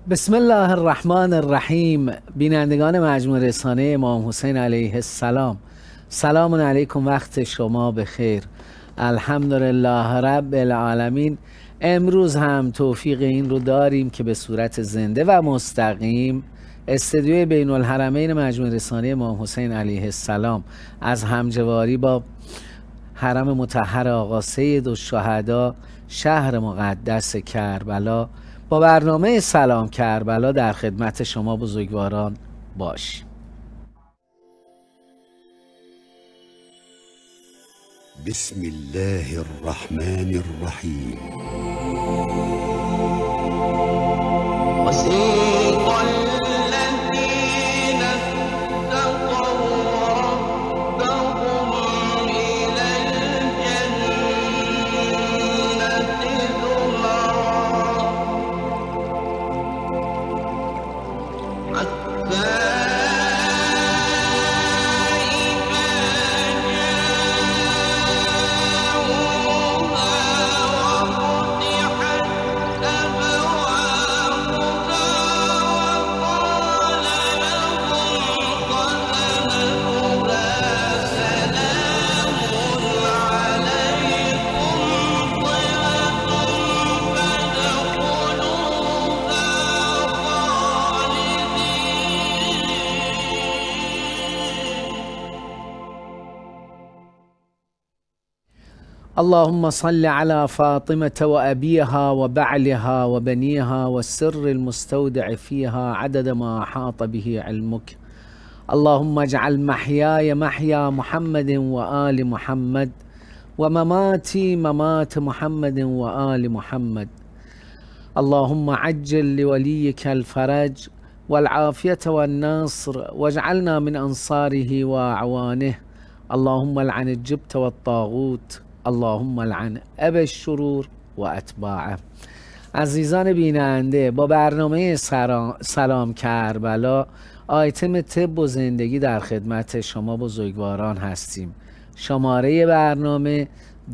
بسم الله الرحمن الرحیم. بینندگان مجموع رسانه امام حسین علیه السلام، سلام علیکم، وقت شما بخیر. الحمدلله رب العالمین. امروز هم توفیق این رو داریم که به صورت زنده و مستقیم استدیوی بین الحرمین مجموع رسانه امام حسین علیه السلام از همجواری با حرم مطهر آقا سید الشهدا شهر مقدس کربلا با برنامه سلام کربلا در خدمت شما بزرگواران باشیم. بسم الله الرحمن الرحیم. اللهم صل على فاطمة وأبيها وبعلها وبنيها والسر المستودع فيها عدد ما أحاط به علمك. اللهم اجعل محياي محيا محمد وآل محمد ومماتي ممات محمد وآل محمد. اللهم عجل لوليك الفرج والعافية والنصر واجعلنا من أنصاره وأعوانه. اللهم لعن الجبت والطاغوت. اللهم لعن ابی الشرور و اتباعه. عزیزان بیننده، با برنامه سلام کربلا آیتم طب و زندگی در خدمت شما بزرگواران هستیم. شماره برنامه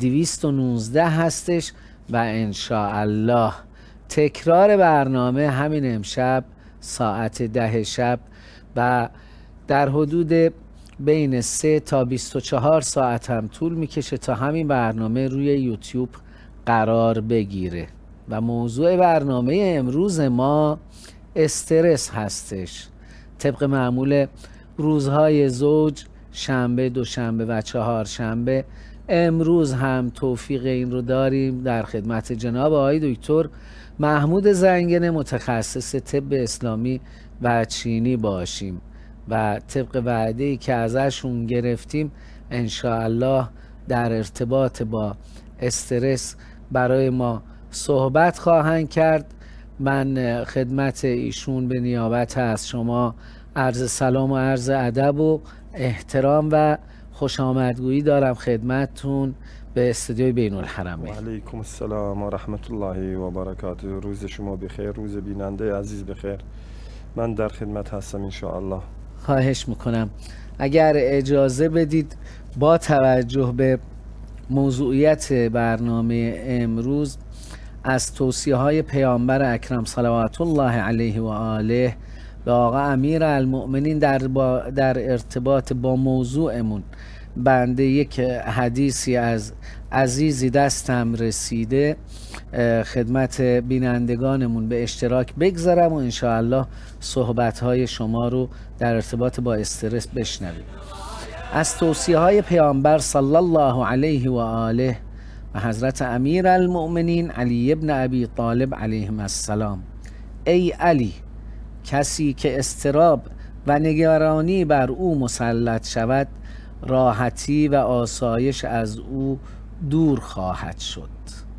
219 هستش و انشاءالله تکرار برنامه همین امشب ساعت 10 شب و در حدود بین 3 تا 24 ساعت هم طول میکشه تا همین برنامه روی یوتیوب قرار بگیره. و موضوع برنامه امروز ما استرس هستش. طبق معمول روزهای زوج، شنبه، دوشنبه و چهارشنبه، امروز هم توفیق این رو داریم در خدمت جناب آقای دکتر محمود زنگنه، متخصص طب اسلامی و چینی باشیم و طبق وعده‌ای که ازشون گرفتیم انشاءالله در ارتباط با استرس برای ما صحبت خواهند کرد. من خدمت ایشون به نیابت از شما عرض سلام و عرض ادب و احترام و خوش آمدگویی دارم خدمتتون به استودیوی بین الحرمین. و علیکم السلام و رحمت الله و برکاته. روز شما بخیر، روز بیننده عزیز بخیر. من در خدمت هستم انشاءالله. خواهش میکنم. اگر اجازه بدید با توجه به موضوعیت برنامه امروز از توصیه های پیامبر اکرم صلوات الله علیه و آله به آقا امیر المؤمنین در ارتباط با موضوعمون بنده یک حدیثی از عزیزی دستم رسیده خدمت بینندگانمون به اشتراک بگذارم و انشاءالله صحبت‌های شما رو در ارتباط با استرس بشنویم. از توصیه های پیامبر صلی الله علیه و آله و حضرت امیر المؤمنین علی ابن ابی طالب علیه السلام: ای علی، کسی که اضطراب و نگرانی بر او مسلط شود راحتی و آسایش از او دور خواهد شد.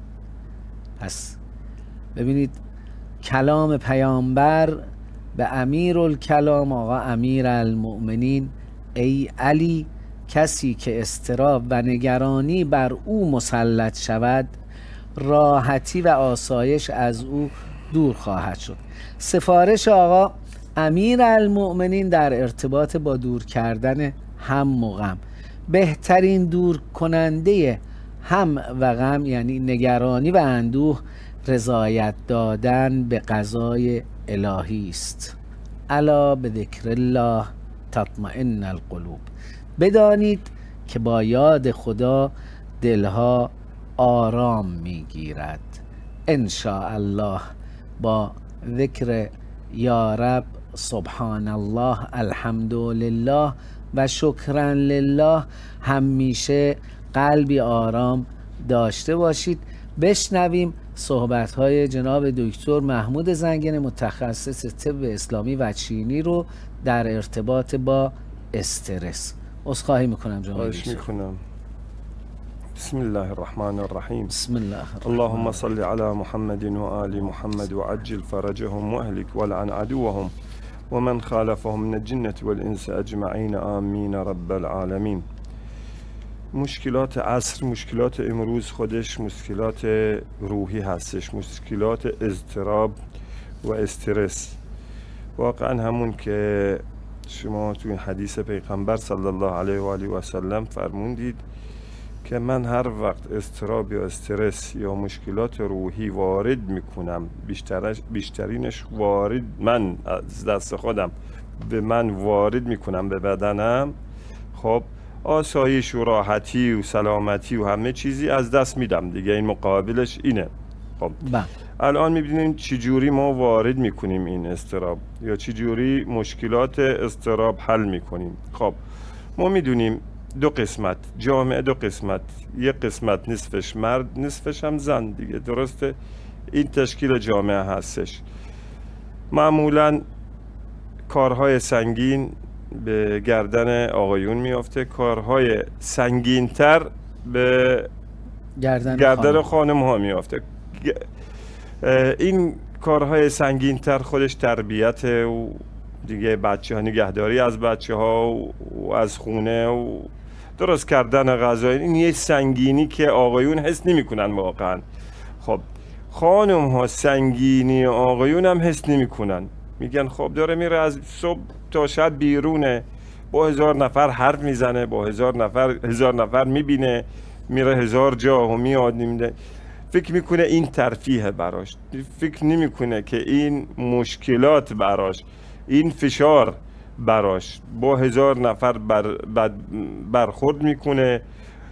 پس ببینید کلام پیامبر به امیرالکلام آقا امیر المؤمنین: ای علی، کسی که اضطراب و نگرانی بر او مسلط شود راحتی و آسایش از او دور خواهد شد. سفارش آقا امیر المؤمنین در ارتباط با دور کردن هم و غم. بهترین دور کننده هم و غم یعنی نگرانی و اندوه رضایت دادن به قضای الهی است. الا به ذکر الله تطمئن القلوب. بدانید که با یاد خدا دلها آرام میگیرد. ان شاء الله با ذکر یا رب، سبحان الله، الحمد لله و شکرا لله همیشه قلبی آرام داشته باشید. بشنویم صحبت‌های جناب دکتر محمود زنگنه متخصص طب اسلامی و چینی رو در ارتباط با استرس. عذرخواهی میکنم جناب دکتر. میکنم. بسم الله الرحمن الرحیم. بسم الله اللهم صل علی محمد و آل محمد و عجل فرجهم و اهلک ولعن عدوهم و من خالفهم من الجنة والانس اجمعین آمین رب العالمین. مشکلات عصر، مشکلات امروز خودش مشکلات روحی هستش، مشکلات اضطراب و استرس. واقعا همون که شما توی حدیث پیغمبر صلی الله علیه و آله و سلم فرمودید که من هر وقت اضطراب یا استرس یا مشکلات روحی وارد میکنم، بیشترینش وارد من از دست خودم به من وارد میکنم به بدنم، خب آسایش و راحتی و سلامتی و همه چیزی از دست میدم دیگه. این مقابلش اینه. خب الان میبینیم چجوری ما وارد میکنیم این اضطراب یا چجوری مشکلات اضطراب حل میکنیم. خب ما میدونیم دو قسمت جامعه، دو قسمت، یک قسمت نصفش مرد نصفش هم زن دیگه، درسته؟ این تشکیل جامعه هستش. معمولا کارهای سنگین به گردن آقایون میافته، کارهای سنگینتر به گردن خانم ها میافته. این کارهای سنگینتر خودش تربیت و دیگه بچه ها، نگهداری از بچه ها و از خونه و درست کردن غذا، این یه سنگینی که آقایون حس نمی کنن واقعا. خب خانم ها سنگینی آقایون هم حس نمی کنن، میگن خب داره میره از صبح تا شب بیرونه، با 1000 نفر حرف میزنه، با 1000 نفر میبینه، میره 1000 جا و میاد، نمیده. فکر میکنه این ترفیه براش، فکر نمیکنه که این مشکلات براش، این فشار براش، با 1000 نفر برخورد میکنه.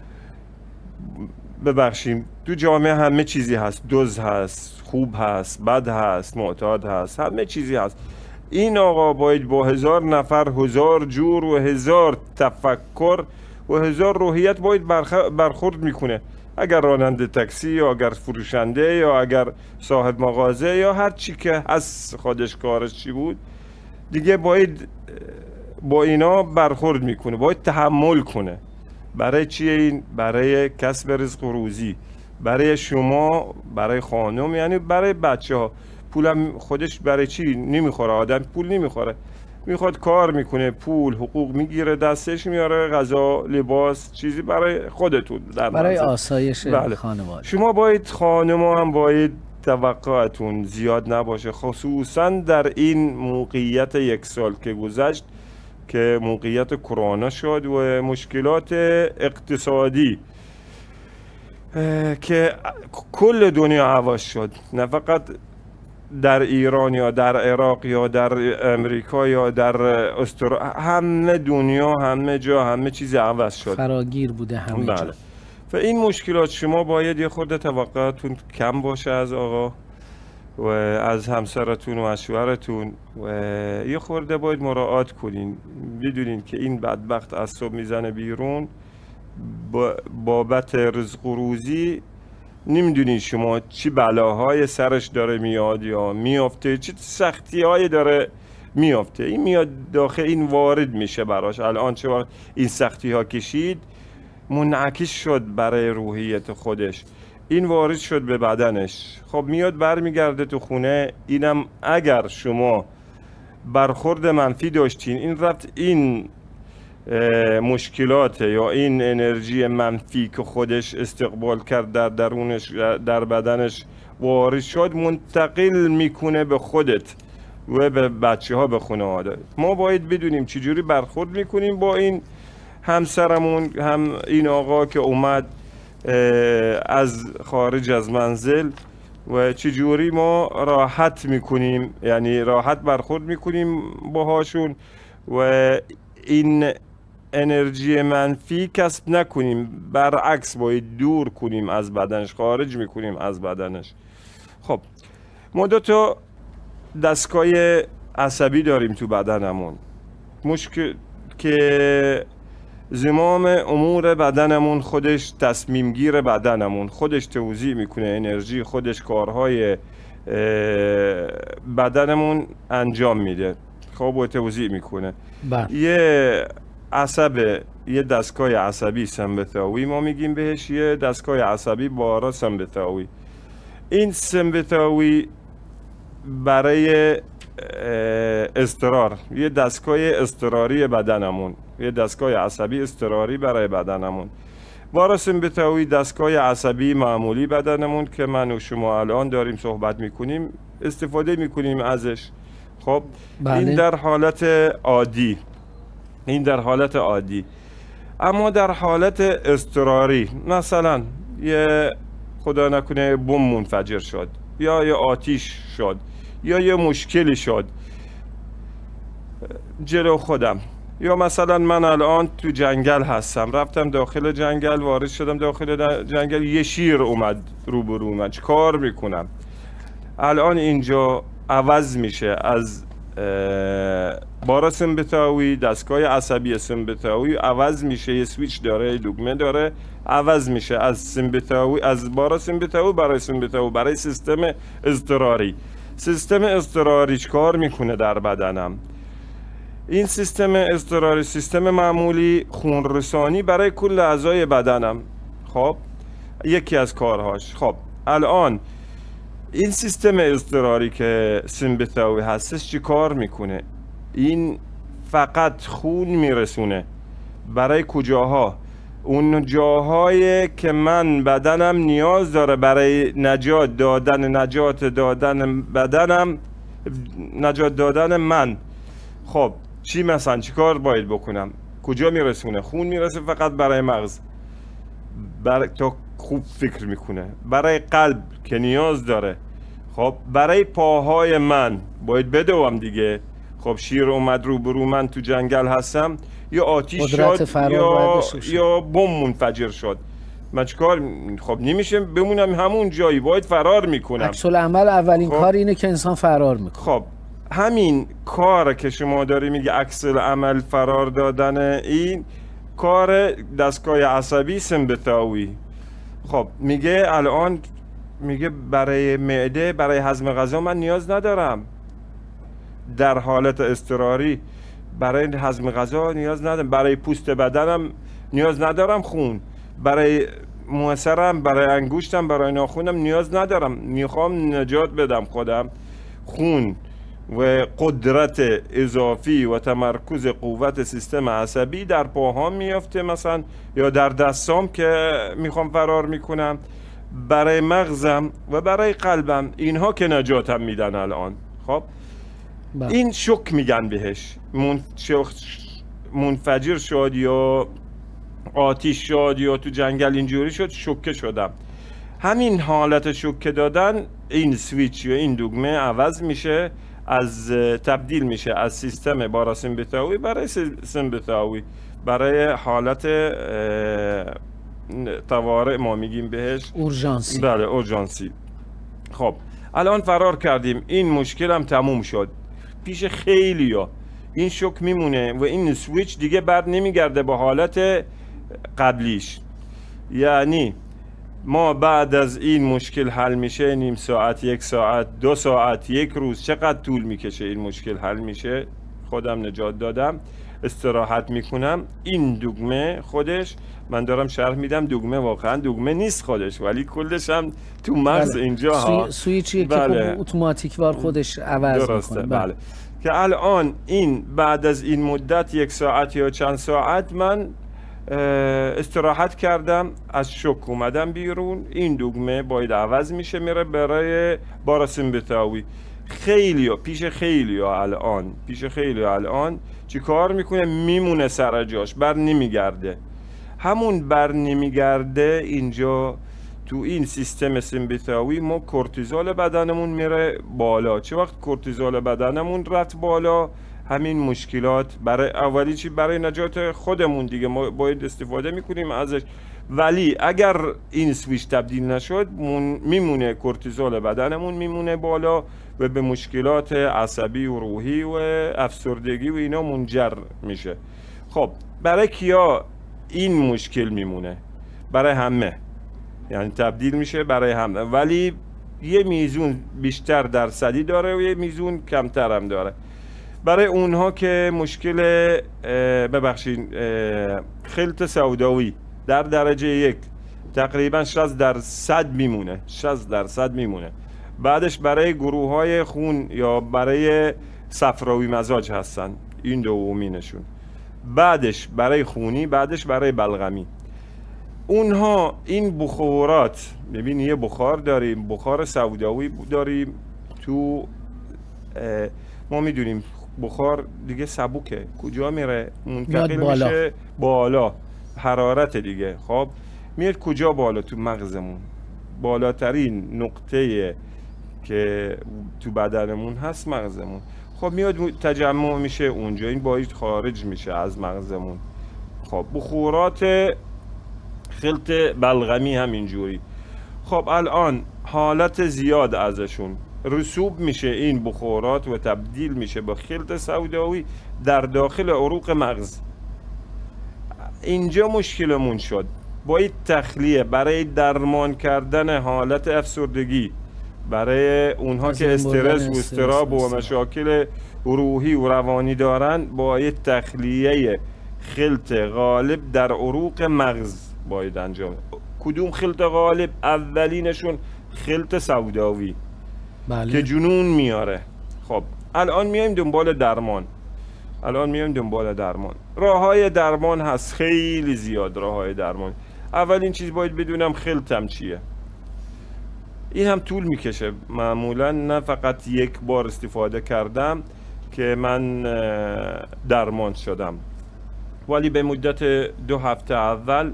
ببخشیم تو جامعه همه چیزی هست، دزد هست، خوب هست، بد هست، معتاد هست، همه چیزی هست. این آقا باید با 1000 نفر 1000 جور و 1000 تفکر و 1000 روحیت باید برخورد میکنه. اگر راننده تاکسی یا اگر فروشنده یا اگر صاحب مغازه یا هر چی که هست خودش کارش چی بود دیگه، باید با اینا برخورد میکنه، باید تحمل کنه. برای چیه این؟ برای کسب رزق و روزی، برای شما، برای خانم، یعنی برای بچه ها. پولم خودش برای چی نمیخوره؟ آدم پول نمیخوره، میخواد کار میکنه، پول حقوق میگیره دستش، میاره غذا، لباس، چیزی برای خودتون، برای آسایش خانواده. شما باید، خانما هم باید توقعاتون زیاد نباشه، خصوصا در این موقعیت 1 سال که گذشت که موقعیت کرونا شد و مشکلات اقتصادی که کل دنیا عوض شد، نه فقط در ایران یا در عراق یا در امریکا یا در استرالیا، همه دنیا، همه جا، همه چیز عوض شد، فراگیر بوده همه جا. بله. و این مشکلات شما باید یه خورده توقعاتون کم باشه از آقا و از همسرتون و از شوهرتون و یه خورده باید مراعات کنین. بدونین که این بدبخت از صبح میزنه بیرون بابت رزق و روزی، نمیدونین شما چی بلاهای سرش داره میاد یا میافته، چه سختی های داره میافته. این میاد داخل، این وارد میشه براش. الان چه وقت این سختی ها کشید منعکس شد برای روحیت خودش، این وارد شد به بدنش. خب میاد برمیگرده تو خونه. اینم اگر شما برخورد منفی داشتین، این رفت این مشکلات یا این انرژی منفی که خودش استقبال کرد در درونش، در بدنش وارد شد، منتقل میکنه به خودت و به بچه ها، به خانواده. ما باید بدونیم چجوری برخورد میکنیم با این همسرمون، هم این آقا که اومد از خارج از منزل و چجوری ما راحت میکنیم، یعنی راحت برخورد میکنیم باهاشون و این انرژی منفی کسب نکنیم، برعکس باید دور کنیم از بدنش، خارج میکنیم از بدنش. خب ما دو تا دستگاه عصبی داریم تو بدنمون، مشکل که زمام امور بدنمون خودش، تصمیم گیر بدنمون خودش توزیع میکنه انرژی، خودش کارهای بدنمون انجام میده، خب و توزیع میکنه. یه عصب، یه دستگاه عصبی سمبثاوی ما میگیم بهش، یه دستگاه عصبی بارا سمبثاوی. این سمبثاوی برای اضطرار، یه دستگاه اضطراری بدنمون، یه دستگاه عصبی اضطراری برای بدنمون. پاراسمپاتیک دستگاه عصبی معمولی بدنمون که من و شما الان داریم صحبت میکنیم استفاده میکنیم ازش. خب این در حالت عادی، این در حالت عادی. اما در حالت اضطراری، مثلا یه خدا نکنه بم منفجر شد، یا یه آتیش شد، یا یه مشکلی شد جلو خودم، یا مثلا من الان تو جنگل هستم، رفتم داخل جنگل، وارد شدم داخل جنگل، یه شیر اومد روبرو من، چه کار میکنم؟ الان اینجا عوض میشه از پاراسمپاتیک، دستگاه عصبی سمپاتیک عوض میشه، یه سویچ داره، دکمه داره، عوض میشه از سمپاتیک، از پاراسمپاتیک برای سمپاتیک، برای سیستم اضطراری. سیستم اضطراری چه کار میکنه در بدنم؟ این سیستم اضطراری سیستم معمولی خونرسانی برای کل اعضای بدنم. خب یکی از کارهاش. خب الان این سیستم اضطراری که سمپاتیک هستش چی کار میکنه؟ این فقط خون میرسونه برای کجاها؟ اون جاهایی که من بدنم نیاز داره برای نجات دادن بدنم، نجات دادن من. خب چی مثلا چی کار باید بکنم؟ کجا میرسونه؟ خون میرسه فقط برای مغز، تا خوب فکر میکنه، برای قلب که نیاز داره. خب برای پاهای من باید بدوم دیگه. خب شیر اومد روبرو من، تو جنگل هستم، یا آتیش شد یا بم منفجر شد، من چیکار؟ خب نمیشه بمونم همون جایی، باید فرار میکنم. عکس العمل اولین کار اینه که انسان فرار میکنه. خب همین کار که شما داری میگه عکس العمل فرار دادن، این کار دستگاه عصبی سمپاتیک. خب میگه الان میگه برای معده، برای هضم غذا من نیاز ندارم، در حالت اضطراری برای هضم غذا نیاز ندارم، برای پوست بدنم نیاز ندارم خون، برای موثرم، برای انگشتم، برای ناخونم نیاز ندارم. میخوام نجات بدم خودم، خون و قدرت اضافی و تمرکز قوت سیستم عصبی در پاهام میافته مثلا، یا در دستام که میخوام فرار میکنم، برای مغزم و برای قلبم، اینها که نجاتم میدن الان. خب این شوک میگن بهش، منفجر شد یا آتیش شد یا تو جنگل اینجوری شد، شوکه شدم. همین حالت شوکه دادن، این سویچ یا این دکمه عوض میشه، از تبدیل میشه از سیستم پاراسمپاتیک برای سمپاتیک، برای حالت طوارئ ما میگیم بهش، اورژانسی. بله اورژانسی. خب الان فرار کردیم، این مشکل هم تموم شد. پیش خیلیا این شوک میمونه و این سویچ دیگه بر نمیگرده به حالت قبلیش. یعنی ما بعد از این مشکل حل میشه، نیم ساعت، یک ساعت، 2 ساعت، 1 روز، چقدر طول میکشه این مشکل حل میشه، خودم نجات دادم، استراحت میکنم. این دکمه خودش، من دارم شرح میدم، دکمه واقعا دکمه نیست خودش، ولی کلش هم تو مغز اینجا ها سویچیه که اتوماتیک وار خودش عوض میکنه. بله. که الان این بعد از این مدت 1 ساعت یا چند ساعت من استراحت کردم، از شوک اومدم بیرون، این دکمه باید عوض میشه، میره برای پاراسمپاتیک. پیش خیلی الان چی کار میکنه؟ میمونه سر جاش، بر نمیگرده. همون بر نمیگرده اینجا تو این سیستم سمبیتاوی ما کورتیزول بدنمون میره بالا. چه وقت کورتیزول بدنمون رفت بالا، همین مشکلات برای اولی چی برای نجات خودمون دیگه ما باید استفاده میکنیم ازش، ولی اگر این سویچ تبدیل نشد میمونه کورتیزول بدنمون میمونه بالا و به مشکلات عصبی و روحی و افسردگی و اینا منجر میشه. خب برای کیا این مشکل میمونه؟ برای همه، یعنی تبدیل میشه برای همه، ولی یه میزون بیشتر درصدی داره و یه میزون کمتر هم داره. برای اونها که مشکل خلط سوداوی در درجه 1 تقریبا 60% میمونه، 60% میمونه. بعدش برای گروه های خون یا برای صفراوی مزاج هستن، این دومینشون. بعدش برای خونی، بعدش برای بلغمی. اونها این بخورات، ببین یه بخار داریم، بخار سوداوی داریم تو ما میدونیم بخار دیگه سبوکه، کجا میره؟ منتقل میشه بالا، حرارت دیگه. خب میاد کجا بالا؟ تو مغزمون، بالاترین نقطه که تو بدنمون هست مغزمون. خب میاد تجمع میشه اونجا، این باید خارج میشه از مغزمون. خب بخورات خلط بلغمی همینجوری. خب الان حالت زیاد ازشون رسوب میشه این بخورات و تبدیل میشه به خلط سوداوی در داخل عروق مغز. اینجا مشکلمون شد، باید تخلیه برای درمان کردن حالت افسردگی، برای اونها که استرس و اضطراب و مشاکل روحی و روانی دارن، باید تخلیه خلط غالب در عروق مغز باید انجام. کدوم خلط غالب؟ اولینشون خلط سوداوی. بله. که جنون میاره. خب الان میایم دنبال درمان. راه های درمان هست، خیلی زیاد راه های درمان. اولین چیز باید بدونم خلطم چیه. این هم طول میکشه، معمولا نه فقط یک بار استفاده کردم که من درمان شدم، ولی به مدت 2 هفته اول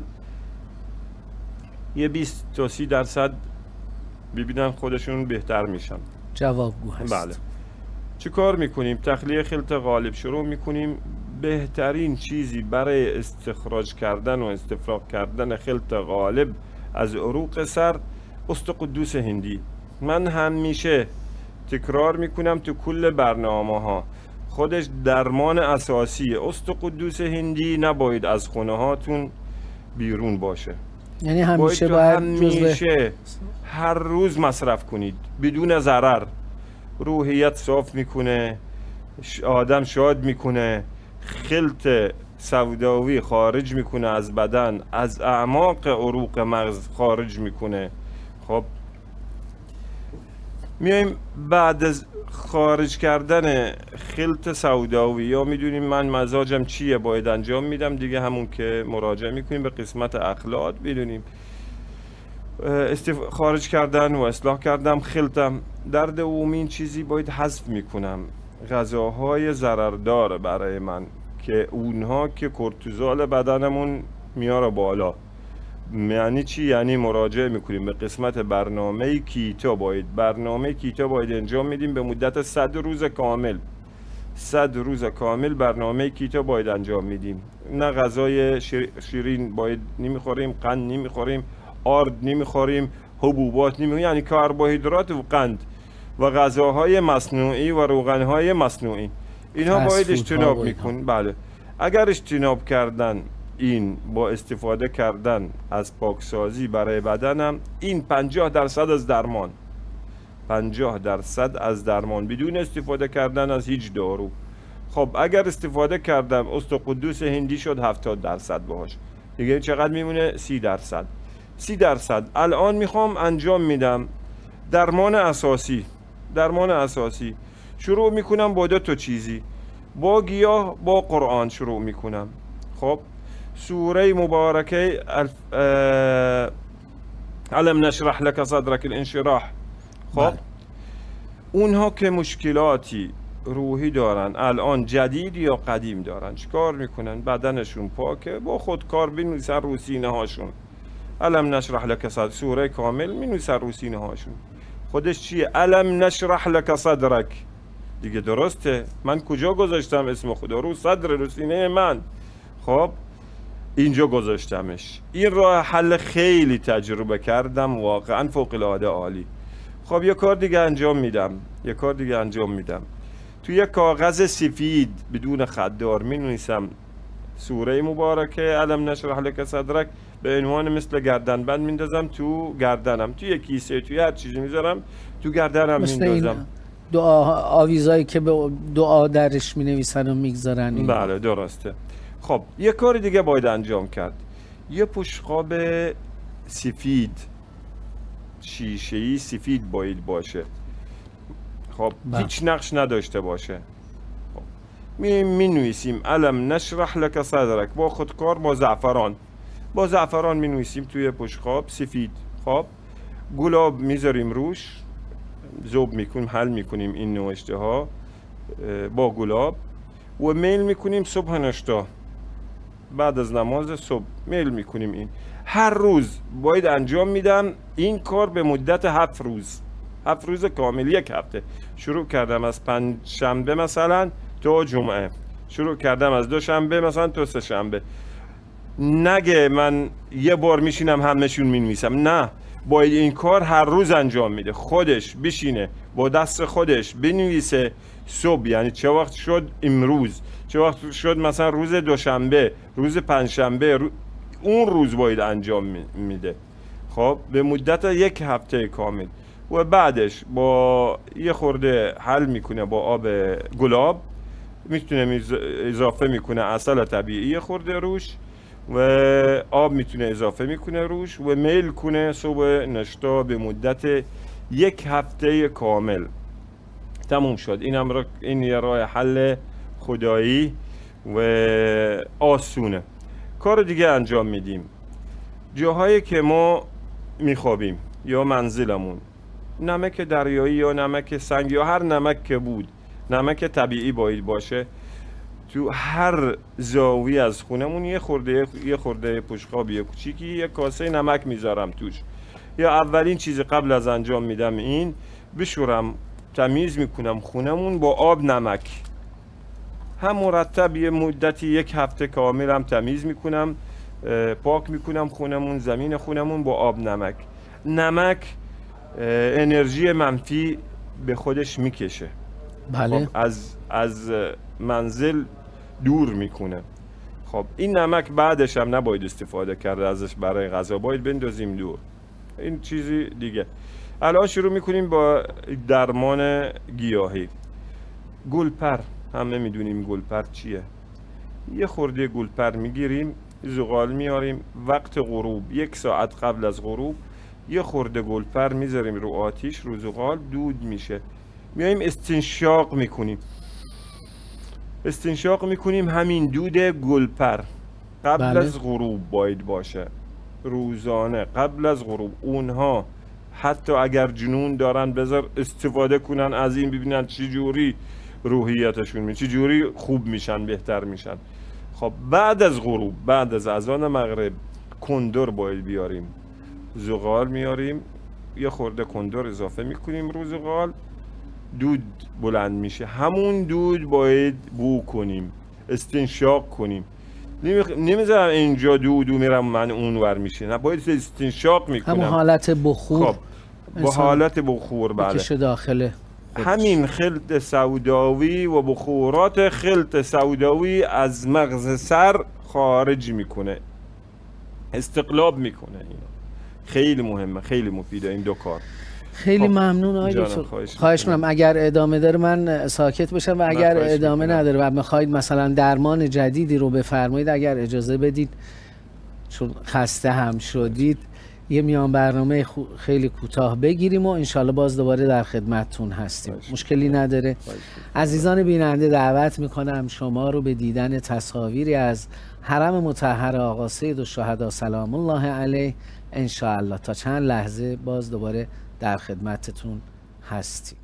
یه 20 تا 30% ببینن خودشون بهتر میشن. جوابگو هست. بله. چه کار میکنیم؟ تخلیه خلط غالب شروع میکنیم. بهترین چیزی برای استخراج کردن و استفراغ کردن خلط غالب از عروق سر، است قدوس هندی. من همیشه تکرار میکنم تو کل برنامه ها، خودش درمان اساسیه. است قدوس هندی نباید از خونه هاتون بیرون باشه، یعنی همیشه باید هر روز مصرف کنید بدون ضرر. روحیت صاف میکنه، آدم شاد میکنه، خلط سوداوی خارج میکنه از بدن، از اعماق عروق مغز خارج میکنه. خب میایم بعد از خارج کردن خلط سوداوی، یا میدونیم من مزاجم چیه باید انجام میدم دیگه، همون که مراجعه میکنیم به قسمت اخلاق بدونیم. خارج کردن و اصلاح کردم خلطم. در دومین چیزی باید حذف میکنم غذاهای ضرردار برای من، که اونها که کورتیزول بدنمون میاره بالا. یعنی چی؟ یعنی مراجعه میکنیم به قسمت برنامه کیتو. برنامه کیتو باید انجام میدیم به مدت 100 روز کامل. 100 روز کامل برنامه کیتو باید انجام میدیم. نه غذای شیرین باید نمیخوریم، قند نمیخوریم، آرد نمیخوریم، حبوبات نمیخوریم، یعنی کربوهیدرات و قند و غذاهای مصنوعی و روغنهای مصنوعی، اینها باید اجتناب میکن. بله. اگر اجتناب کردن این با استفاده کردن از پاکسازی برای بدنم، این 50% از درمان، 50% از درمان بدون استفاده کردن از هیچ دارو. خب اگر استفاده کردم است قدوس هندی شد 70% باهاش، دیگه چقدر میمونه؟ 30%. 30% الان میخوام انجام میدم. درمان اساسی شروع میکنم با 2 چیزی، با گیاه، با قرآن شروع میکنم. خب سوره مبارکه علم نشرح لك صدرك الانشراح. خب اونها که مشکلاتی روحی دارن الان، جدید یا قدیم دارن، چیکار میکنن؟ بدنشون پاکه، با خودکار بنویسن رو سینه هاشون. علم نشرح لك صدرک، سوره کامل می نویسن رو سینه هاشون. خودش چیه؟ علم نشرح لك صدرک. دیگه درسته، من کجا گذاشتم اسم خدا؟ رو صدر، رو سینه من. خب اینجا گذاشتمش. این راه حل خیلی تجربه کردم، واقعا فوق العاده عالی. خب یه کار دیگه انجام میدم. تو یک کاغذ سفید بدون خطدار می نویسم سوره مبارکه علم نشرح لك صدرک، به عنوان مثل گردنبند میندازم تو گردنم، تو یک کیسه، توی هر چیزی میذارم تو گردنم میندازم. دعا آویزایی که به دعا درش می نویسن و میگذارن. بله درسته. خب یه کار دیگه باید انجام کرد. یه بشقاب سفید، شیشه‌ای سفید باید باشه. خب هیچ نقش نداشته باشه. خب می نویسیم علم نشرح لك صدرک با خودکار، با زعفران می نویسیم توی بشقاب سفید. خب گلاب میذاریم روش، ذوب میکنیم، حل میکنیم این نوشته ها با گلاب و میل میکنیم صبح نشتا، بعد از نماز صبح میل میکنیم. این هر روز باید انجام میدم این کار به مدت 7 روز کامل، یک هفته. شروع کردم از پنجشنبه مثلا تا جمعه، شروع کردم از دوشنبه مثلا تا سه شنبه. نگه من یه بار میشینم همشون مینویسم، نه، باید این کار هر روز انجام میده. خودش بشینه با دست خودش بنویسه صبح، یعنی چه وقت شد امروز، چه وقت شد مثلا روز دوشنبه، روز پنجشنبه، اون روز باید انجام میده. خب به مدت یک هفته کامل و بعدش با یه خورده حل میکنه با آب گلاب، میتونه اضافه میکنه عسل طبیعی یه خورده روش و آب میتونه اضافه میکنه روش و میل کنه صبح نشتا به مدت یک هفته کامل. تموم شد. این یه راه حل خدایی و آسونه. کار دیگه انجام میدیم. جاهایی که ما میخوابیم یا منزلمون، نمک دریایی یا نمک سنگ یا هر نمک که بود، نمک طبیعی باید باشه. تو هر زاویه از خونمون یه خورده بشقابی کوچیکی، یه کاسه نمک میذارم توش. یا اولین چیز قبل از انجام میدم این بشورم، تمیز میکنم خونمون با آب نمک، هم مرتب یه مدتی یک هفته کامل هم تمیز میکنم، پاک میکنم خونمون، زمین خونمون با آب نمک انرژی منفی به خودش میکشه. بله. خب از منزل دور میکنه. خب این نمک بعدش هم نباید استفاده کرد ازش برای غذا، باید بندازیم دور. این چیزی دیگه. الان شروع میکنیم با درمان گیاهی. گلپر، همه میدونیم گلپر چیه. یه خورده گلپر میگیریم، زغال میاریم، وقت غروب 1 ساعت قبل از غروب یه خورده گلپر میذاریم رو آتیش، رو زغال دود میشه، میایم استنشاق میکنیم همین دود گلپر قبل از غروب باید باشه، روزانه قبل از غروب. اونها حتی اگر جنون دارن بذار استفاده کنن از این، ببینن چی جوری روحیتشون میشه، چی جوری خوب میشن، بهتر میشن. خب بعد از غروب، بعد از اذان مغرب کندر باید بیاریم، زغال میاریم، یه خورده کندر اضافه میکنیم رو زغال، دود بلند میشه، همون دود باید بو کنیم، استنشاق کنیم. نمیذارم اینجا دودو میرم من اونور میشه، نه، باید استنشاق میکنم، همون حالت بخور. خب با حالت بخور، بله، بکشه داخله. همین خلط سوداوی و بخورات خلط سوداوی از مغز سر خارج میکنه، استقلاب میکنه. اینا خیلی مهمه، خیلی مفیده این دو کار. خیلی ممنون آقای دکتر. خواهش می‌کنم اگر ادامه داره من ساکت بشم و اگر ادامه نداره و میخواید مثلا درمان جدیدی رو بفرمایید اگر اجازه بدید، چون خسته هم شدید، یه میان برنامه خیلی کوتاه بگیریم و انشالله باز دوباره در خدمتتون هستیم. مشکلی نداره. عزیزان بیننده دعوت میکنم شما رو به دیدن تصاویری از حرم مطهر آقا سید الشهدا سلام الله علیه انشالله. تا چند لحظه باز دوباره در خدمتتون هستیم.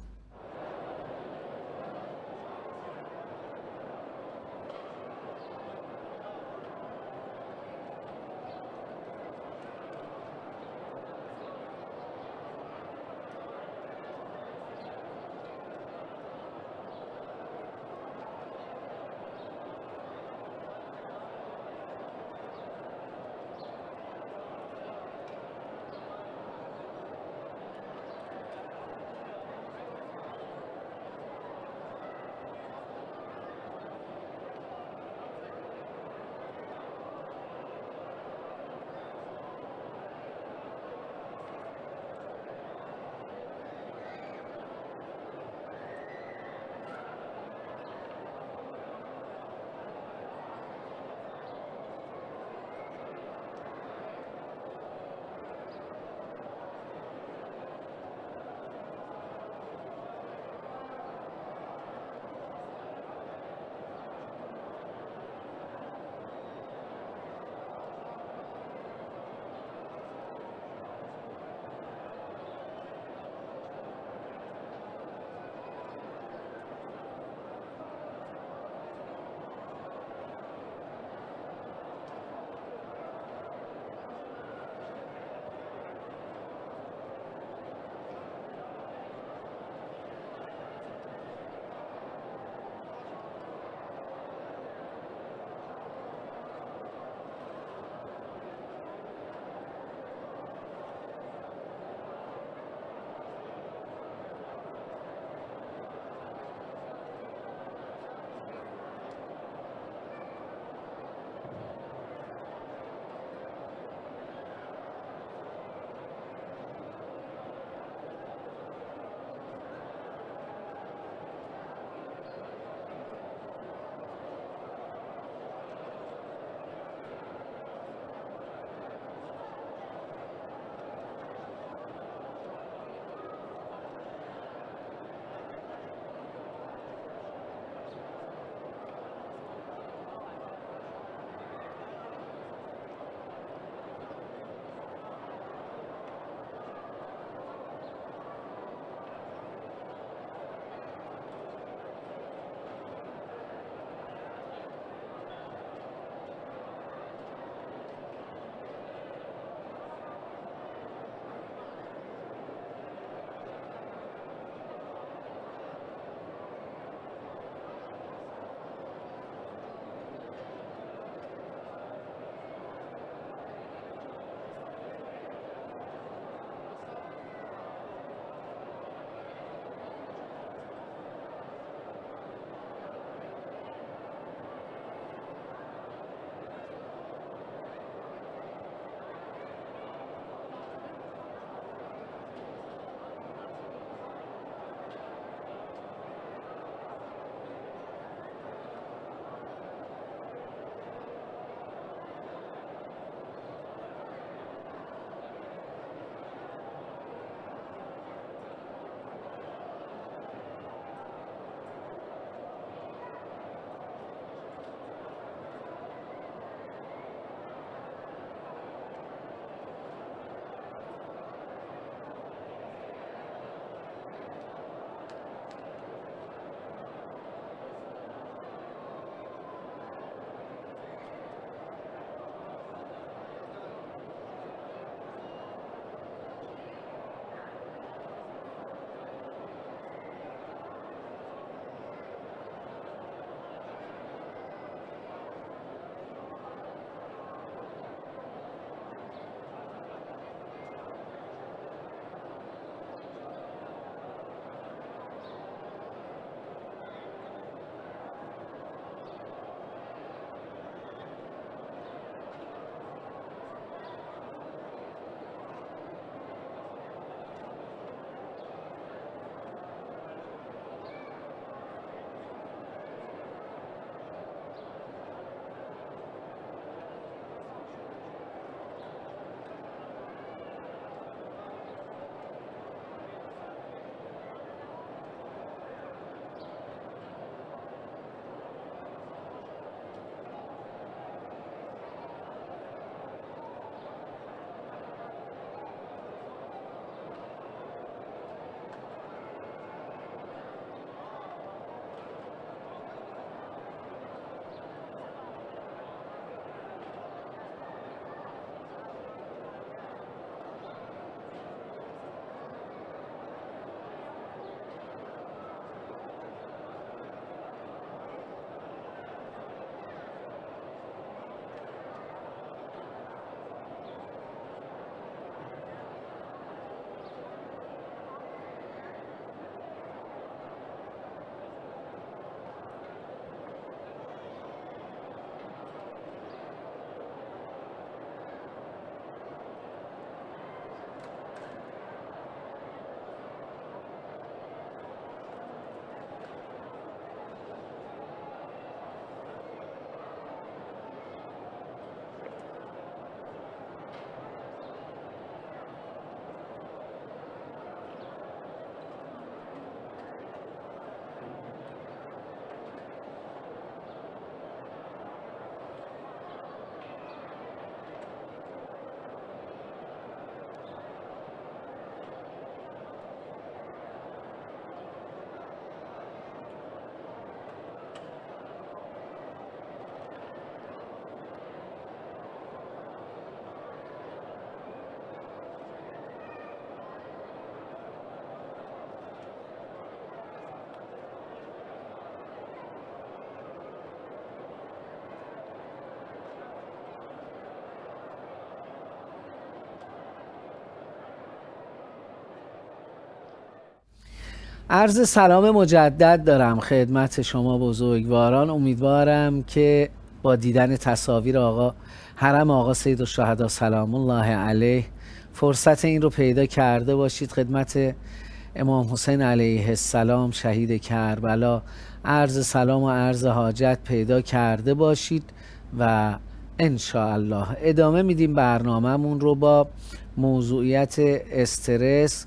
عرض سلام مجدد دارم خدمت شما بزرگواران. امیدوارم که با دیدن تصاویر حرم آقا سید الشهدا سلام الله علیه فرصت این رو پیدا کرده باشید خدمت امام حسین علیه السلام شهید کربلا عرض سلام و عرض حاجت پیدا کرده باشید و انشاءالله ادامه میدیم برنامه‌مون رو با موضوعیت استرس،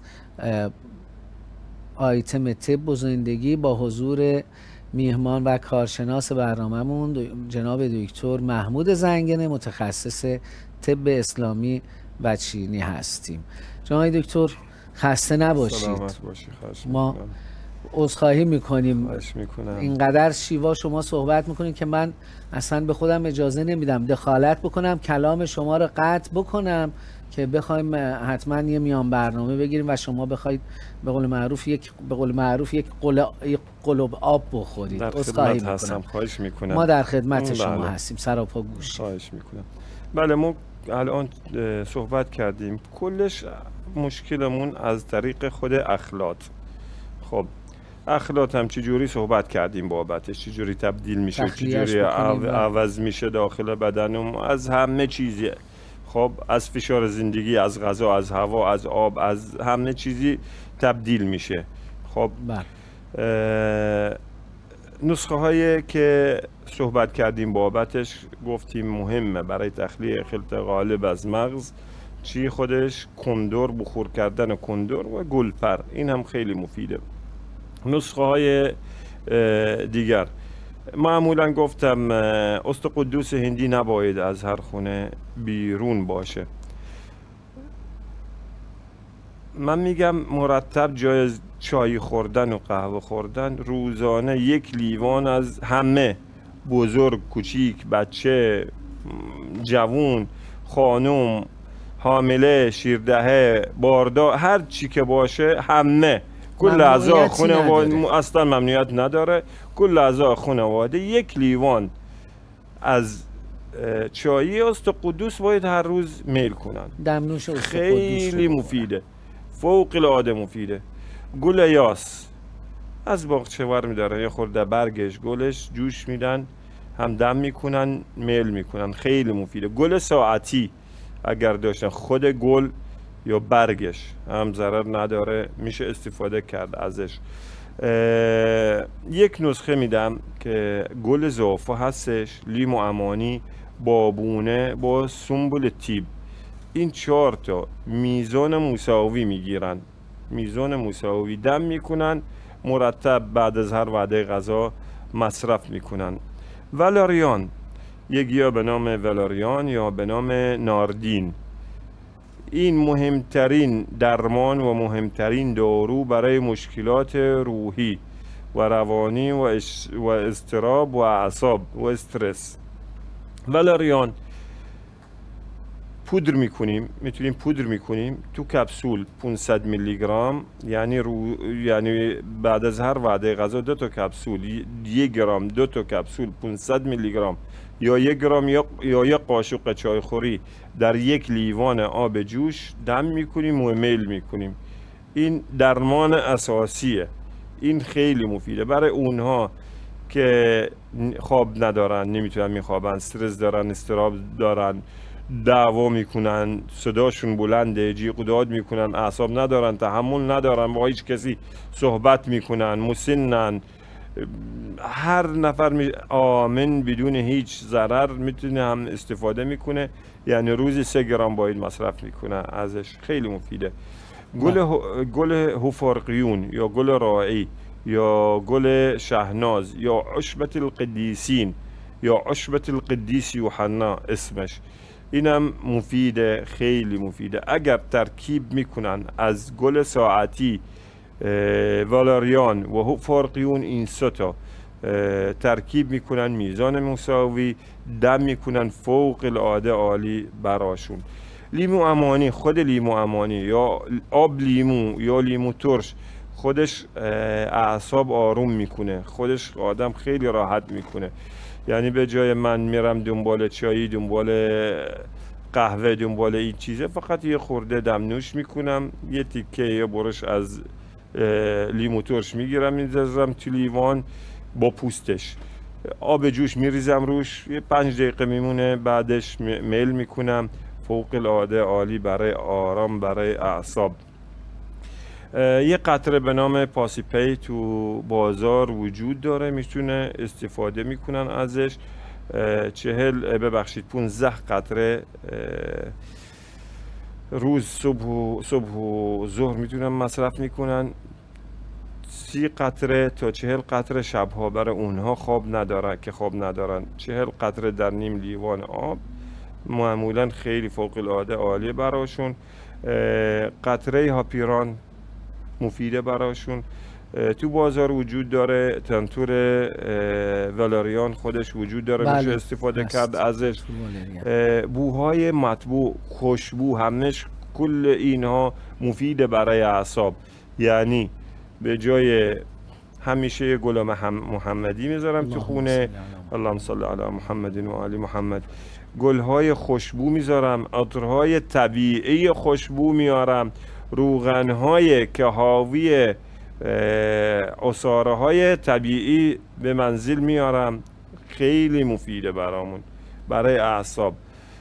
آیتم طب و زندگی با حضور میهمان و کارشناس برنامه‌مون جناب دکتر محمود زنگنه متخصص طب اسلامی و چینی هستیم. جناب دکتر خسته نباشید. سلامت باشی. ما عذرخواهی میکنیم اینقدر شیوا شما صحبت میکنید که من اصلا به خودم اجازه نمیدم دخالت بکنم، کلام شما رو قطع بکنم که بخوایم حتما یه میان برنامه بگیریم و شما بخواید به قول معروف یک قلب آب بخورید. عذرخواهی میکنم. خواهش میکنم. ما در خدمت شما هستیم. سراپا گوش. خواهش میکنم. بله ما الان صحبت کردیم کلش مشکلمون از طریق خود اخلاط. خب اخلاط هم چجوری صحبت کردیم بابتش، چجوری تبدیل میشه، چجوری عوض میشه داخل بدنم، از همه چیزی. خب از فشار زندگی، از غذا، از هوا، از آب، از همه چیزی تبدیل میشه. خب نسخه هایی که صحبت کردیم بابتش گفتیم مهمه برای تخلیه خلط غالب از مغز چی خودش؟ کندور، بخور کردن کندور و گلپر. این هم خیلی مفیده. نسخه های دیگر معمولا گفتم است قدوس هندی نباید از هر خونه بیرون باشه. من میگم مرتب جای چای خوردن و قهوه خوردن روزانه یک لیوان از همه، بزرگ، کوچیک، بچه، جوون، خانم، حامله، شیردهه، باردار، هر چی که باشه همه کل اعضا خانواده اصلا ممنوعیت نداره. کل اعضا خانواده یک لیوان از چایی است قدوس باید هر روز میل کنن. دمنوش است خیلی مفیده، فوق العاده مفیده. گل یاس از باغچه ور میدارن، یه خورده برگش گلش جوش میدن، هم دم میکنن، میل میکنن، خیلی مفیده. گل ساعتی اگر داشتن، خود گل یا برگش هم ضرر نداره، میشه استفاده کرد ازش. یک نسخه میدم که گل زعفا هستش، لیمو امانی، بابونه با سنبل تیب. این 4 تا میزان مساوی میگیرن، میزان مساوی دم میکنن، مرتب بعد از هر وعده غذا مصرف میکنن. ولاریان، یک گیاه به نام ولاریان یا به نام ناردین، این مهمترین درمان و مهمترین دارو برای مشکلات روحی و روانی و اضطراب و اعصاب و استرس. ولاریان پودر میکنیم، میتونیم پودر میکنیم تو کپسول 500 میلی گرم، یعنی بعد از هر وعده غذا 2 تا کپسول، 1 گرم 2 تا کپسول 500 میلی گرم یا 1 گرم یا 1 قاشق چای خوری در 1 لیوان آب جوش دم میکنیم و میل میکنیم. این درمان اساسیه. این خیلی مفیده برای اونها که خواب ندارن، نمیتونن میخوابن، استرس دارن، اضطراب دارن، دعوا میکنن، صداشون بلنده، جیغ و داد میکنن، اعصاب ندارن، تحمل ندارن، با هیچ کسی صحبت میکنن، مسنن، هر نفر آمن بدون هیچ ضرر میتونه هم استفاده میکنه. یعنی روزی 3 گرم باید مصرف میکنه ازش. خیلی مفیده. گل هفارقیون یا گل راعی یا گل شهناز یا عشبت القدیسین یا عشبت القدیس یوحنا اسمش، اینم مفیده، خیلی مفیده. اگر ترکیب میکنن از گل ساعتی، والاریان و هفارقیون، این 3 تا ترکیب میکنن، میزان مساوی دم میکنن، فوق العاده عالی براشون. لیمو امانی، خود لیمو امانی یا آب لیمو یا لیمو ترش خودش اعصاب آروم میکنه، خودش آدم خیلی راحت میکنه. یعنی به جای من میرم دنبال چایی، دنبال قهوه، دنبال این چیزه، فقط یه خورده دمنوش میکنم، یه تیکه یا برش از لیمو ترش میگیرم میذارم تو لیوان با پوستش، آب جوش میریزم روش، یه 5 دقیقه میمونه، بعدش میل میکنم. فوق العاده عالی برای آرام، برای اعصاب. یه قطره به نام پاسیپی تو بازار وجود داره، میتونه استفاده میکنن ازش. 15 قطره روز صبح و ظهر میتونن مصرف میکنن. 30 قطره تا 40 قطره شبها برای اونها خواب ندارن 40 قطره در نیم لیوان آب معمولا خیلی فوق العاده عالیه براشون. قطره هاپیران مفیده براشون. تو بازار وجود داره، تنتور ولاریان خودش وجود داره، میشه استفاده کرد ازش. بوهای مطبوع، خوشبو، همش کل اینها مفیده برای اعصاب. یعنی به جای همیشه یه گل محمدی میذارم تو خونه، اللهم صل علی محمد و آل محمد، گلهای خوشبو میذارم، عطرهای طبیعی خوشبو میارم، روغنهای که حاوی عصاره های طبیعی به منزل میارم. خیلی مفیده برامون، برای اعصاب.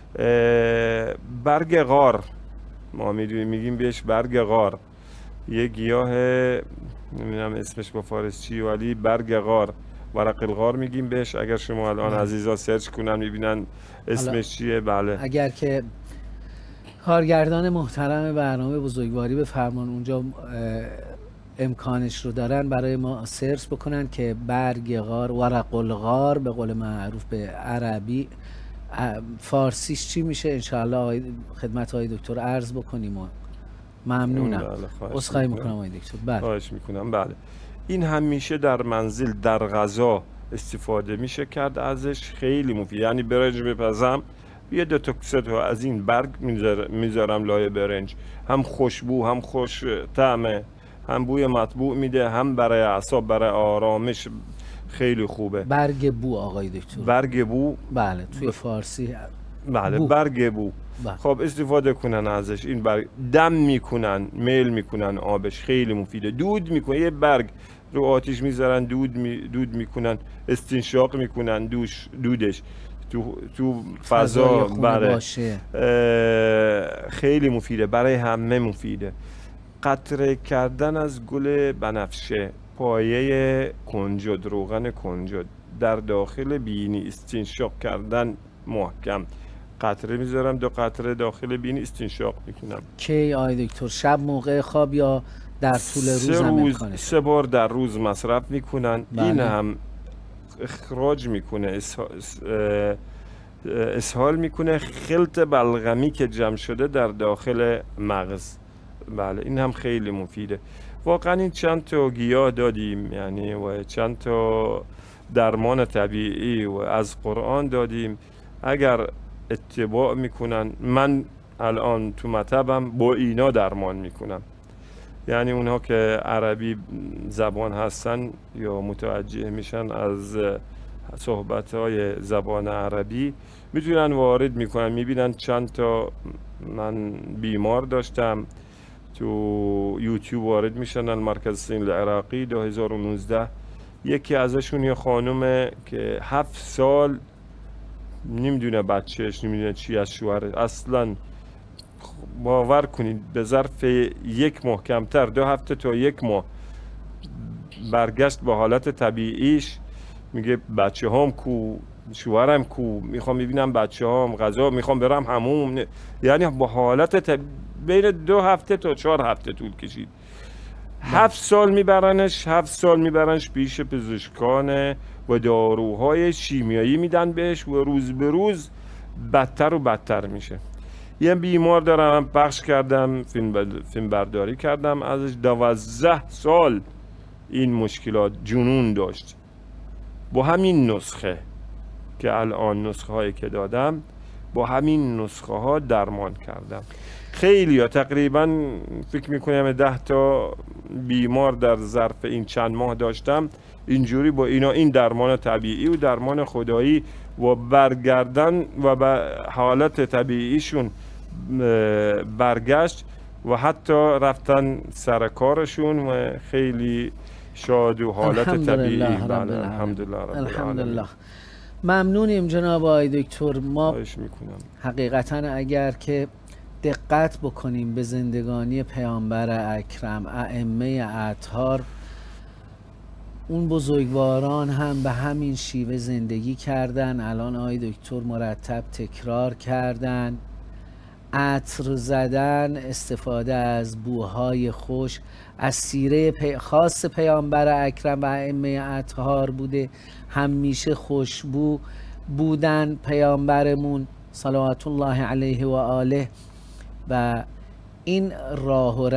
برگ غار، ما میگیم بهش برگ غار، یه گیاه نمیدونم اسمش با فارسی چی، ولی برگ غار، ورق الغار میگیم بهش. اگر شما الان عزیزا سرچ کنن میبینن اسمش چیه. بله، اگر که کارگردان محترم برنامه بزرگواری بفرمان اونجا امکانش رو دارن برای ما سرچ بکنن که برگ غار، ورق الغار به قول معروف به عربی، فارسیش چی میشه انشاءالله خدمت های دکتر عرض بکنیم. و ممنونم. عذرخواهی میکنم آقای دکتر. بله، خواهش میکنم. بله، این همیشه در منزل در غذا استفاده میشه کرد ازش، خیلی مفید. یعنی برنج بپزم یه 2 تا 3 تا از این برگ میذارم لای برنج، هم خوشبو، هم خوش طعمه، هم بوی مطبوع میده، هم برای اعصاب، برای آرامش خیلی خوبه. برگ بو آقای دکتر. برگ بو، بله، توی فارسی بله بو. برگ بو. بله. خب استفاده کنن ازش. این برگ دم میکنن، میل میکنن آبش، خیلی مفیده. دود میکنن، یه برگ رو آتیش میذارن، دود میکنن، استنشاق میکنن دودش تو فضا باشه. خیلی مفیده، برای همه مفیده. قطره کردن از گل بنفشه، پایه کنجد، روغن کنجد در داخل بینی، استنشاق کردن محکم. قطره میذارم، 2 قطره داخل بینی استنشاق میکنم. کی آقای دکتر؟ شب موقع خواب یا در طول روز؟ 3 بار در روز مصرف میکنن. بله. این هم اخراج میکنه، اسهال میکنه خلط بلغمی که جمع شده در داخل مغز. بله، این هم خیلی مفیده. واقعا این چند تا گیاه دادیم، یعنی و چند تا درمان طبیعی و از قرآن دادیم. اگر اتباع میکنن، من الان تو مطبم با اینا درمان میکنم. یعنی اونها که عربی زبان هستن یا متوجه میشن از صحبت‌های زبان عربی، میتونن وارد میکنن، میبینن چند تا من بیمار داشتم تو یوتیوب وارد میشن. المرکز الصینی العراقی 2019، یکی ازشون یه خانومه که 7 سال نمیدونه بچهش، نمیدونه چی از شوهر، اصلا باور کنید به ظرف 1 ماه، کمتر 2 هفته تا 1 ماه برگشت به حالت طبیعیش. میگه بچه هام کو، شوهرم کو، میخوام ببینم بچه هام، غذا میخوام برم حموم. یعنی با حالت بین 2 هفته تا 4 هفته طول کشید. 7 سال میبرنش، 7 سال میبرنش پیش پزشکان و داروهای شیمیایی میدن بهش و روز به روز بدتر و بدتر میشه. یه بیمار دارم، پخش کردم، فیلم برداری کردم ازش. 12 سال این مشکلات، جنون داشت. با همین نسخه که الان نسخه هایی که دادم، با همین نسخه ها درمان کردم. خیلی ها، تقریبا فکر میکنم 10 تا بیمار در ظرف این چند ماه داشتم اینجوری با اینا، این درمان طبیعی و درمان خدایی و برگردن و به حالت طبیعیشون برگشت. و حتی رفتن سر کارشون و خیلی شاد و حالت طبیعی. بله الحمدلله رب العالمین. ممنونیم جناب آقای دکتر. ما خواهش میکنم حقیقتا اگر که دقت بکنیم به زندگانی پیامبر اکرم، ائمه اطهار، اون بزرگواران هم به همین شیوه زندگی کردن. الان آقای دکتر مرتب تکرار کردن. عطر زدن، استفاده از بوهای خوش، از سیره خاص پیامبر اکرم و ائمه اطهار بوده. همیشه خوشبو بودن پیامبرمون صلوات الله علیه و آله. و این راه و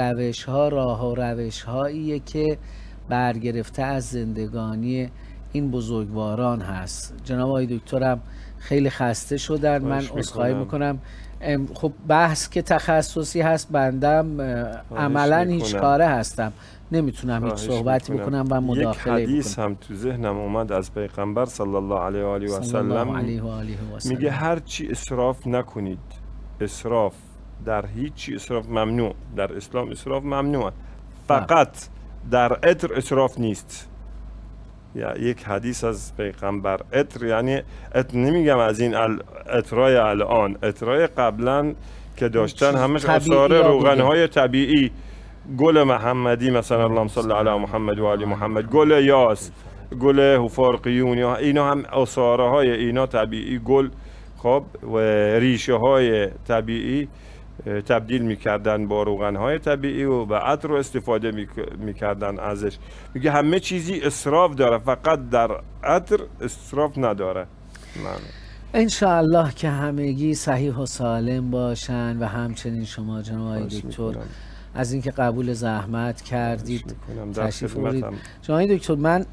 روش هاییه که برگرفته از زندگانی این بزرگواران هست. جناب آقای دکترم خیلی خسته شدن. من عذرخواهی میکنم. خب بحث که تخصصی هست، بندم عملا هیچ کاره هستم، نمیتونم هیچ صحبتی بکنم و مداخله یک حدیث هم تو ذهنم اومد از پیغمبر صلی الله علیه و آله و سلم، میگه هر چی اسراف نکنید. اسراف در هیچ چی اسراف ممنوع. در اسلام اسراف ممنوع، فقط در عطر اسراف نیست. یا یک حدیث از پیغمبر. عطر یعنی عطر نمیگم از این عطرای الان، عطرای قبلا که داشتن همش آثار روغنهای طبیعی، گل محمدی مثلا، اللهم صل علی محمد و آل محمد، گل یاس، گل هفارقیون، اینا هم آثارهای اینا طبیعی، گل خب و ریشه های طبیعی تبدیل میکردن با روغنهای طبیعی و به عطر رو استفاده میکردن ازش. میگه همه چیزی اسراف داره، فقط در عطر اسراف نداره. انشاءالله که همگی صحیح و سالم باشن و همچنین شما جناب دکتر از اینکه قبول زحمت کردید تشریف آوردید. جناب دکتر من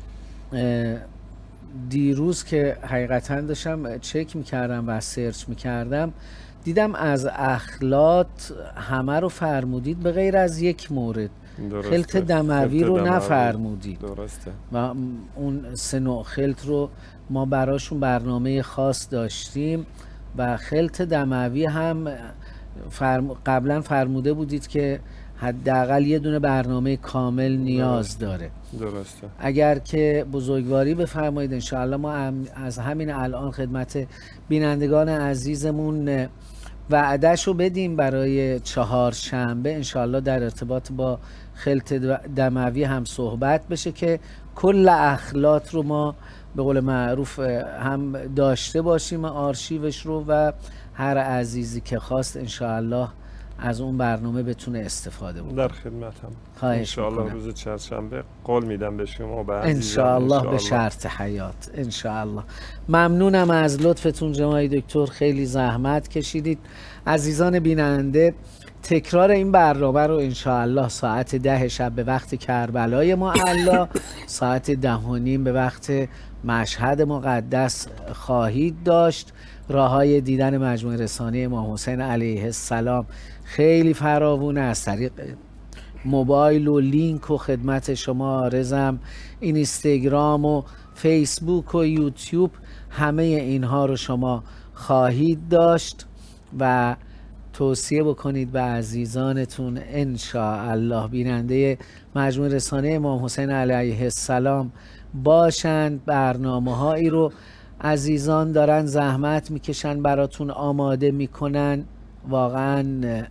دیروز که حقیقتا داشتم چک میکردم و سرچ میکردم، دیدم از اخلاط همه رو فرمودید به غیر از یک مورد. خلط دموی رو نفرمودید. درسته. و اون 3 نوع خلط رو ما براشون برنامه خاص داشتیم و خلط دموی هم قبلا فرموده بودید که حداقل یه دونه برنامه کامل نیاز داره. درسته. اگر که بزرگواری بفرمایید انشاءالله ما از همین الان خدمت بینندگان عزیزمون وعده‌شو بدیم برای 4 شنبه انشاءالله در ارتباط با خلط دموی هم صحبت بشه که کل اخلاط رو ما به قول معروف هم داشته باشیم آرشیوش رو و هر عزیزی که خواست انشاءالله از اون برنامه بتونه استفاده بکنه. در خدمتم. خواهش میکنم. انشاءالله روز چهارشنبه قول میدم به شما به عزیزان. انشاءالله به شرط حیات. انشاءالله. ممنونم از لطفتون جناب دکتر، خیلی زحمت کشیدید. عزیزان بیننده تکرار این برنامه رو انشاءالله ساعت 10 شب به وقت کربلای معلا، ساعت 10:30 به وقت مشهد مقدس خواهید داشت. راههای دیدن مجموعه رسانه امام حسین علیه السلام خیلی فراوونه. از طریق موبایل و لینک و خدمت شما عارضم، اینستاگرام و فیسبوک و یوتیوب، همه اینها رو شما خواهید داشت و توصیه بکنید به عزیزانتون انشاءالله بیننده مجموعه رسانه امام حسین علیه السلام باشند. برنامه هایی رو عزیزان دارن زحمت میکشن براتون آماده میکنن، واقعا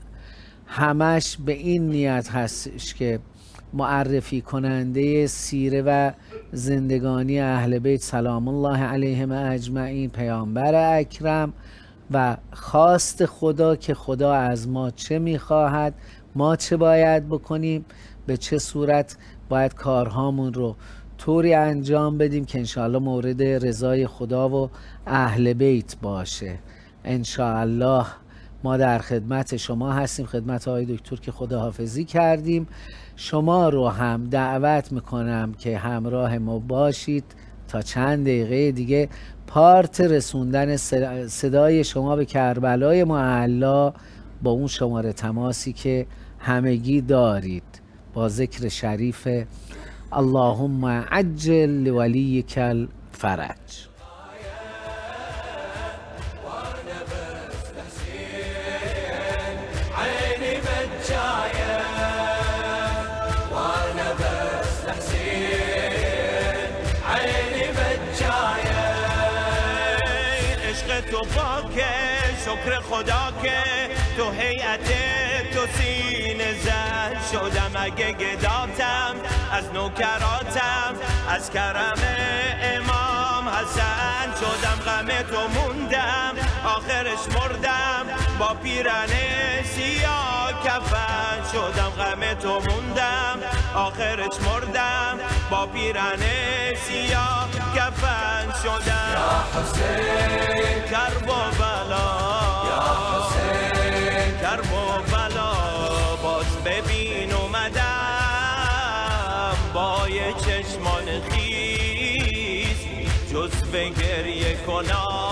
همش به این نیت هستش که معرفی کننده سیره و زندگانی اهل بیت سلام الله علیهم اجمعین، پیامبر اکرم و خواست خدا که خدا از ما چه میخواهد، ما چه باید بکنیم، به چه صورت باید کارهامون رو طوری انجام بدیم که انشاءالله مورد رضای خدا و اهل بیت باشه. انشاءالله ما در خدمت شما هستیم، خدمت آقای دکتر که خداحافظی کردیم. شما رو هم دعوت میکنم که همراه ما باشید تا چند دقیقه دیگه پارت رسوندن صدای شما به کربلای معلا با اون شماره تماسی که همگی دارید با ذکر شریف اللهم عجل لولیک الفرج. عيني متجاية شکر خدا که تو هیئت تو سینه زن شدم. اگه گداتم از نوکراتم، از کرم امام حسن شدم. غم تو موندم آخرش مردم، با پیرن سیاه کفن شدم. غم تو موندم آخرش مردم، با پیرن سیاه کفن شدم. یا حسین کرب و بلا، یا حسین کرب و بلا باز ببین اومدم با یه چشمان خیز، جز به گریه کنم